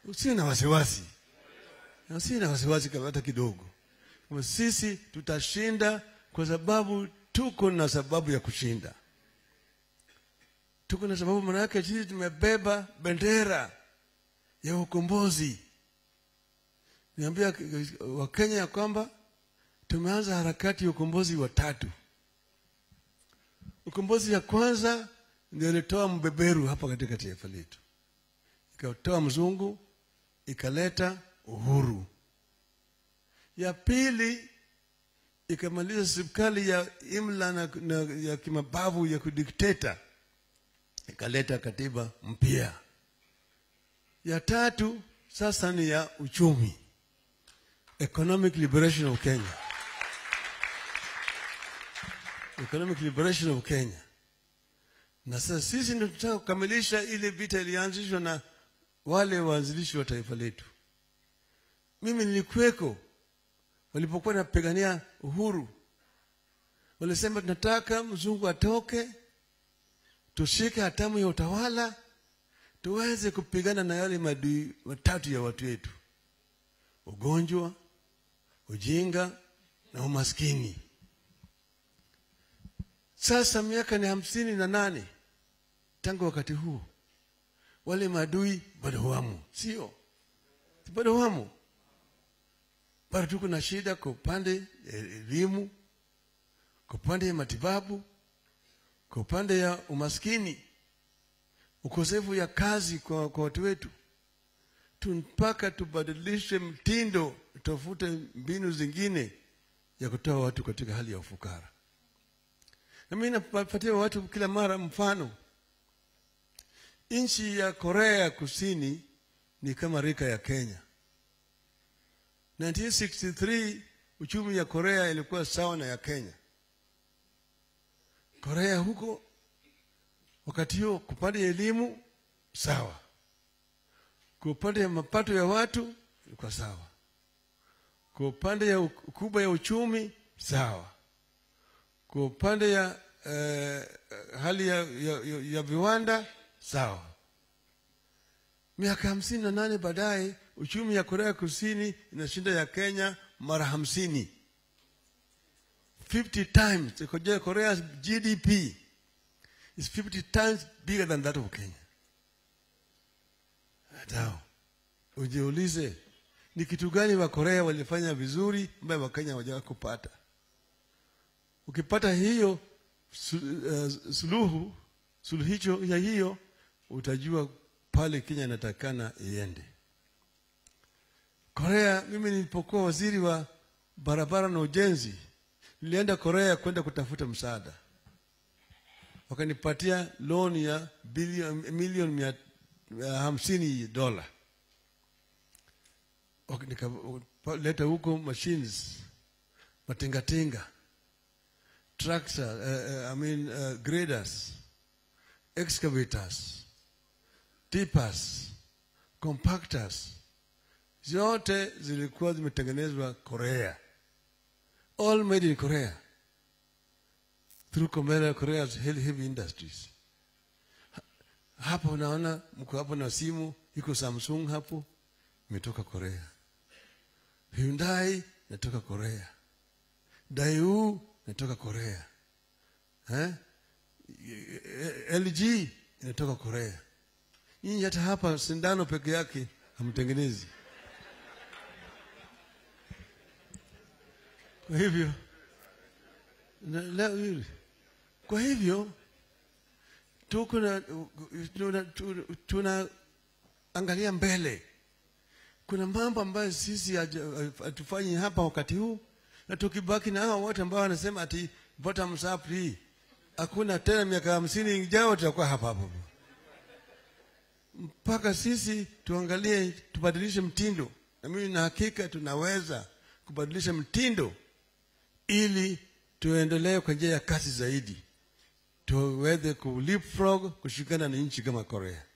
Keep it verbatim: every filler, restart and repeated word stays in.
Usiwe na wasiwasi. Usiwe na wasiwasi hata kidogo. Kwa sisi tutashinda kwa sababu tuko na sababu ya kushinda. Tuko na sababu, maana yake sisi tumebeba bendera ya ukombozi. Niambia Wakenya ya kwamba tumeanza harakati ya ukombozi wa tatu. Ukombozi ya kwanza ndio ilitoa mbeberu hapa katika taifa letu. Ikatoa mzungu, ikaleta uhuru. Ya pili ikamaliza serikali ya imla na, na ya kimabavu ya kudikteta, ikaleta katiba mpya. Ya tatu sasa ni ya uchumi, economic liberation of Kenya. Economic liberation of Kenya. Na sasa sisi ndio tunataka kukamilisha ile vita ilianzishwa na wale waanzilishi wa taifa letu. Mimi nilikuweko walipokuwa napigania uhuru. Walisema tunataka mzungu atoke, tushike hatamu ya utawala, tuweze kupigana na yale madui matatu ya watu wetu: ugonjwa, ujinga na umaskini. Sasa miaka ni hamsini na nane tangu wakati huu. Wale madui bado wamo, sio? Bado wamo. Bado tuko na shida kwa upande elimu, kwa upande ya matibabu, kwa upande ya umaskini, ukosefu ya kazi kwa, kwa watu wetu. Tunapaka tubadilishe mtindo, tafute mbinu zingine ya kutoa watu katika hali ya ufukara. Na mimi napatia watu kila mara mfano. Nchi ya Korea Kusini ni kama rika ya Kenya. nineteen sixty-three uchumi ya Korea ilikuwa sawa na ya Kenya. Korea huko wakati huo kupande ya elimu sawa, kupande ya mapato ya watu ilikuwa sawa, kupande ya ukubwa ya uchumi sawa, kupande ya uh, hali ya, ya, ya, ya viwanda sawa. Miaka hamsini na nane baadaye uchumi ya Korea Kusini inashinda ya Kenya mara hamsini. fifty times. Korea's G D P is fifty times bigger than that of Kenya. Atao. Ujiulize ni kitu gani wa Korea walifanya vizuri ambayo wa Kenya hawajawahi kupata. Ukipata hiyo suluhu suluhicho ya hiyo, utajua pale Kenya inatakana iende. Korea, mimi nilipokuwa waziri wa barabara na ujenzi, nilienda Korea kwenda kutafuta msaada. Wakanipatia loan ya bilioni milioni mia hamsini dola. Wakaleta huko machines, matingatinga, tractors, uh, I mean uh, graders, excavators, tippers, compactors. Zote zilikuwa zimetengenezwa Korea. All made in Korea. Through Korea's heavy industries. Hapo unaona mko hapo na simu, iko Samsung hapo, imetoka Korea. Hyundai inatoka Korea. Daewoo inatoka Korea. Eh? L G inatoka Korea. Nyinyi hata hapa sindano peke yake hamtengenezi. Kwa hivyo na yule kwa hivyo tuko na tuna, tuna angalia mbele. Kuna mambo ambayo sisi hatufanyi hapa wakati huu, na tukibaki na hao wote ambao wanasema ati bottom up hii, hakuna tena miaka hamsini ijayo tutakuwa hapa hapo. Mpaka sisi tuangalie, tubadilishe mtindo. Na mimi na hakika tunaweza kubadilisha mtindo ili tuendelee kwa njia ya kasi zaidi, tuweze ku leapfrog kushikana na nchi kama Korea.